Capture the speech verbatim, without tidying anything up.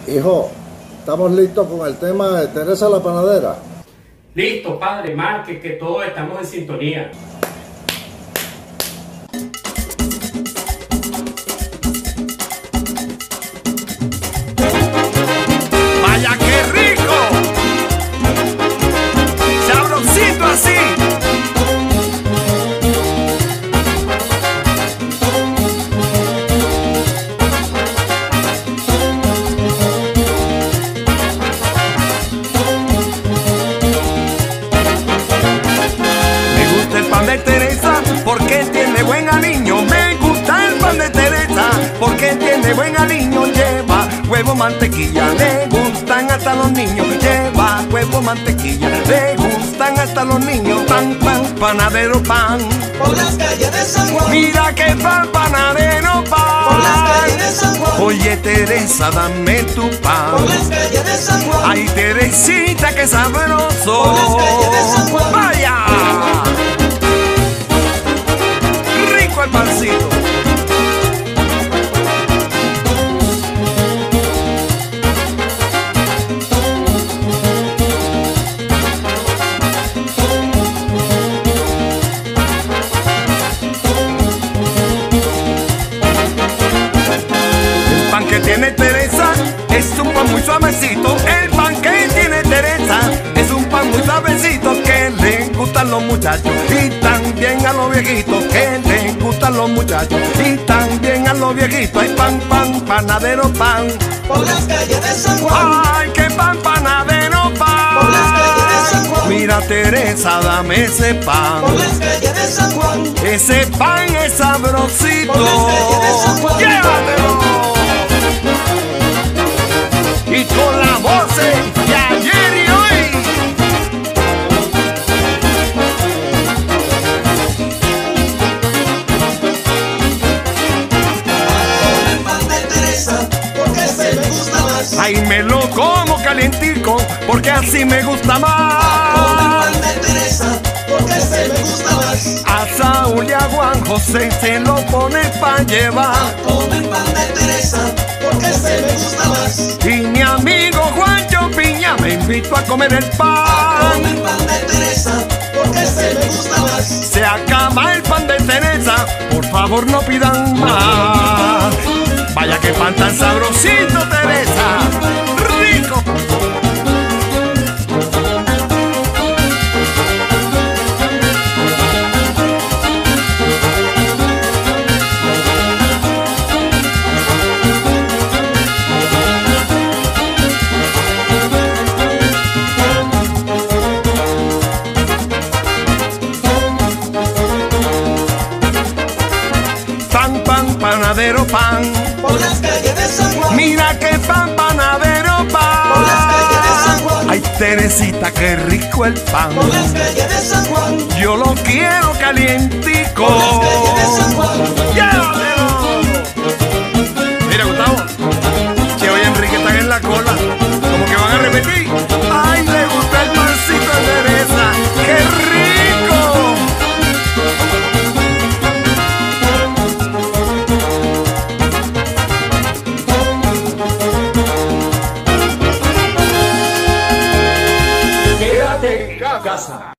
Hijo, estamos listos con el tema de Teresa la Panadera. Listo, padre, marque que todos estamos en sintonía. ¡Vaya qué rico! ¡Sabrosito así! De Teresa, porque tiene buen aliño. Me gusta el pan de Teresa, porque tiene buen aliño. Lleva huevo, mantequilla, le gustan hasta los niños. Lleva huevo, mantequilla, le gustan hasta los niños. Pan, pan, panadero, pan. Por las calles de San Juan. Mira que pan, panadero, pan. Por las calles de San Juan. Oye Teresa, dame tu pan. Por las calles de San Juan. Ay Teresita, qué sabroso. Por las calles de San Juan. ¡Vaya! El pancito. El pan que tiene Teresa es un pan muy suavecito. El pan que tiene Teresa es un pan muy suavecito que le gustan los muchachos y también a los viejitos, que le gustan los muchachos y también a los viejitos. Hay pan, pan, panadero, pan. Por las calles de San Juan. Ay, qué pan, panadero, pan. Por las calles de San Juan. Mira Teresa, dame ese pan. Por las calles de San Juan. Ese pan es sabrosito. Por las calles de San Juan. ¡Llévatelo! Y con la voz de ayer y hoy. El pan de Teresa, porque ese me gusta más. Ay, me lo como calientico, porque así me gusta más. Con el pan de Teresa, porque ese me gusta más. A Saúl y a Juan José se lo pone pa' llevar. Con el pan de Teresa, porque ese me gusta más. Y mi amigo Juancho Piña me invitó a comer el pan. Con el pan de Teresa, porque ese me gusta más. Se acaba el pan de Teresa, por favor no pidan más. Vaya que pan tan sabrosito, Teresa, rico. Pan, pan, panadero, pan. Por las calles de San Juan. Mira que pan, panadero, pan. Por las calles de San Juan. Ay, Teresita, qué rico el pan. Por las calles de San Juan. Yo lo quiero calientico. Por las calles de San Juan. ¡Llévatelo! Mira, Gustavo, Cheo y Enrique están en la cola. Como que van a repetir. ¡Ay, le gusta el pancito de Teresa! ¡Qué rico! Quédate en casa.